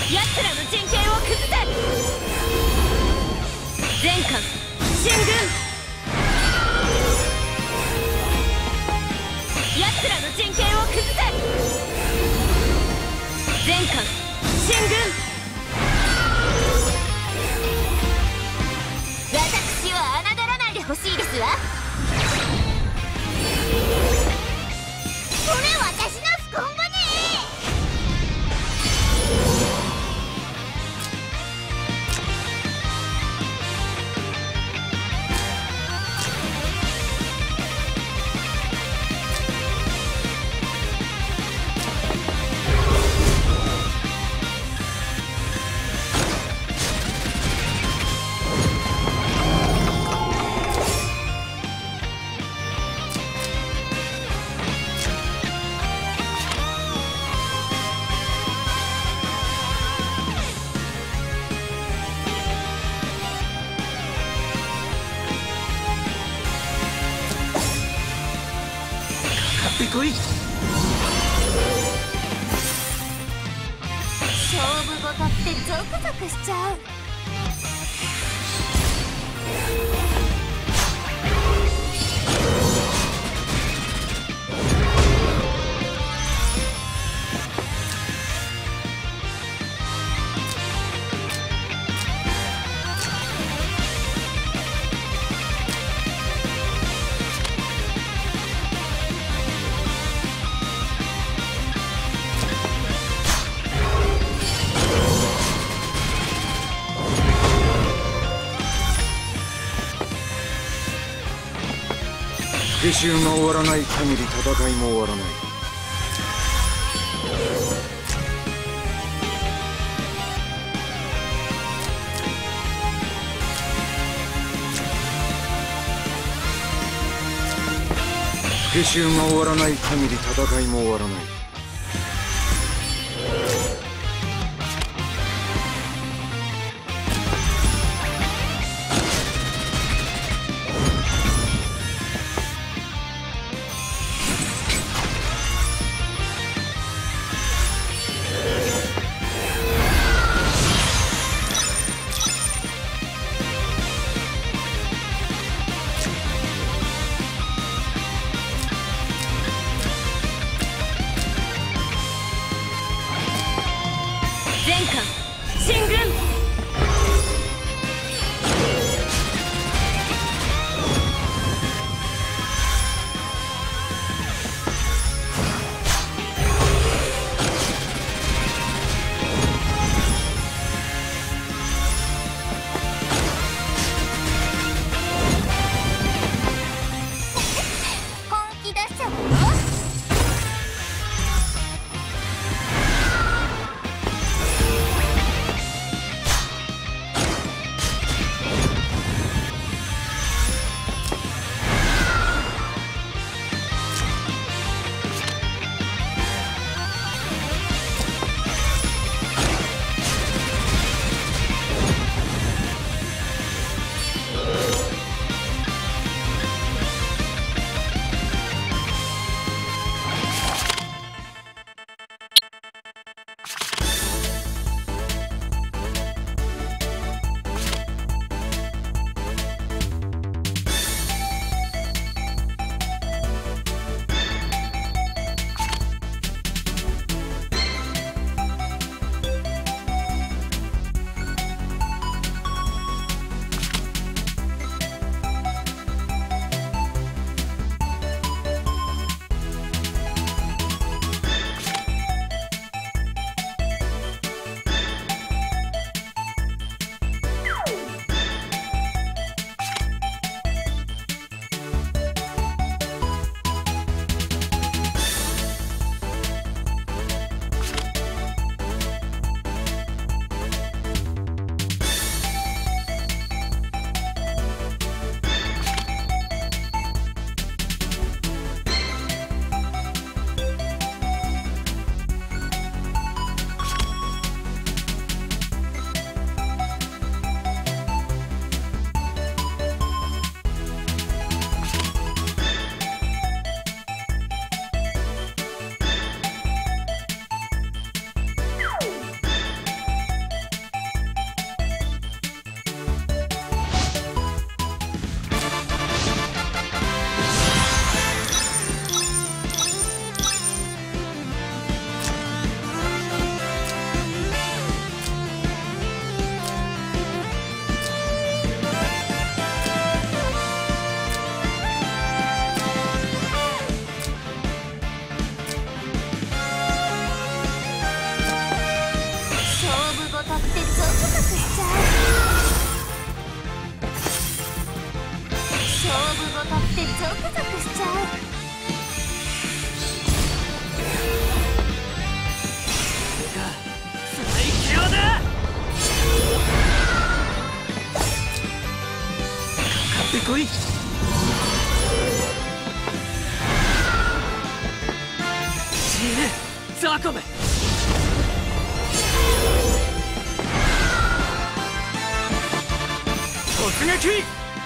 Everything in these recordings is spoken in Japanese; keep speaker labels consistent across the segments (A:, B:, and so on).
A: 奴らの陣形を崩せ。全艦進軍。奴らの陣形を崩せ。全艦進軍。私を侮らないでほしいですわ。これ私のスコンボね。
B: 来い。
A: 勝負事ってゾクゾクしちゃう。
B: 復讐が終わらない限り戦いも終わらない。復讐が終わらない限り戦いも終わらない。
A: 全艦進軍。本気出しちゃうの？
C: い。死ねザコメ。突撃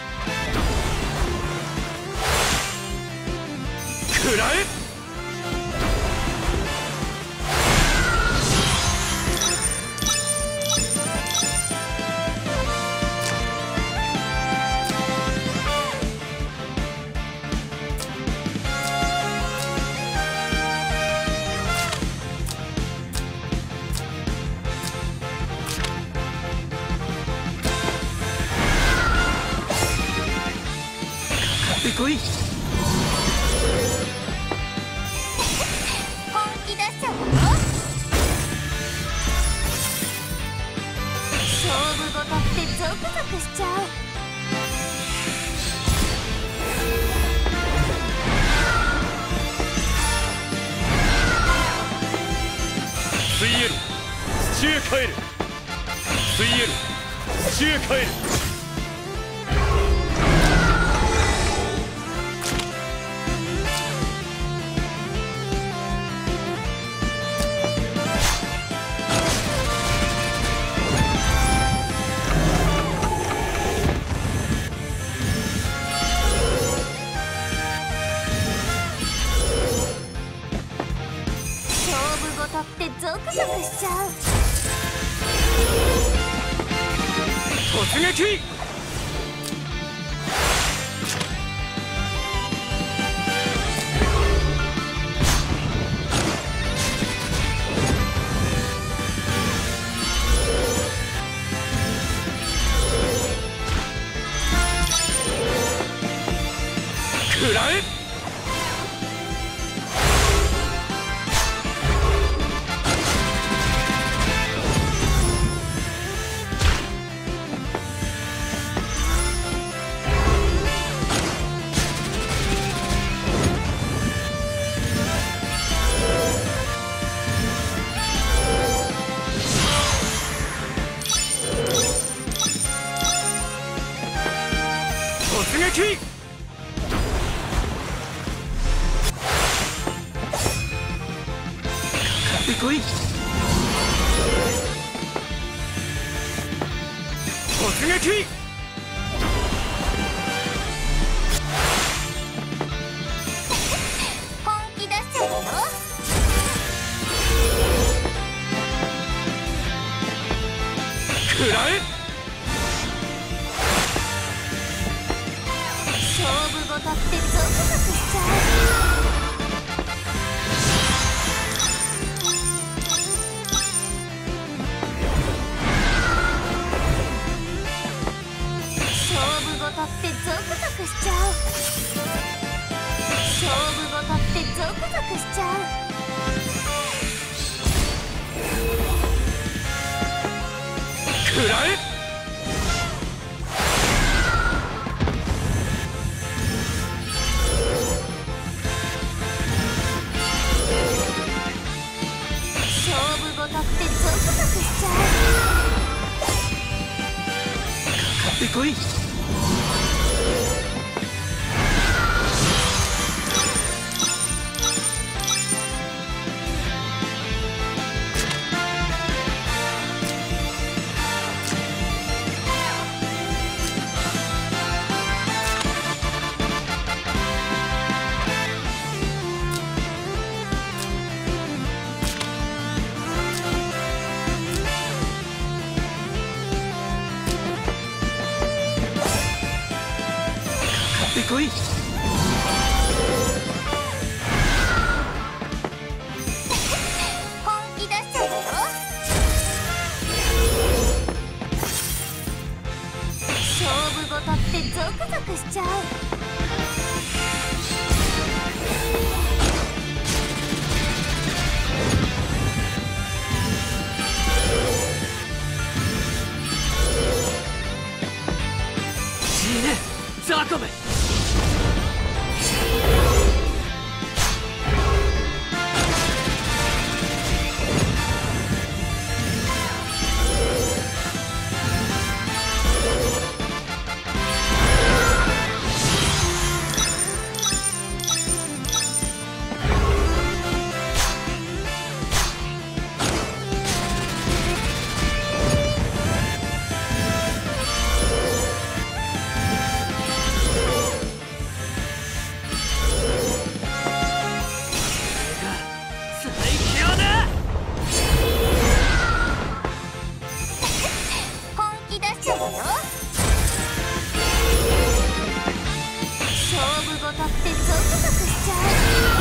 C: 食らえ。来い。
A: 本気出しちゃうよ。勝負事ってゾクゾクしちゃう。
D: 水エル土へ帰る。水エル土へ帰る。
A: ってゾクゾクしちゃう。
C: 突撃食らえ。突撃かかってこい。突撃
A: 本気出しちゃうよ。
C: 食らえ。
A: 勝負事ってゾクゾクしちゃう。勝負事ってゾクゾクしちゃう。勝負事ってゾクゾクしちゃう。
C: 食らえ。
A: 勝負事ってゾクゾクしちゃう。
C: かかってこい。来い。
A: 本気出しちゃうよ。勝負事ってゾクゾクしちゃう。
C: 死ねザコメ。
A: 事ってゾクゾクしちゃう。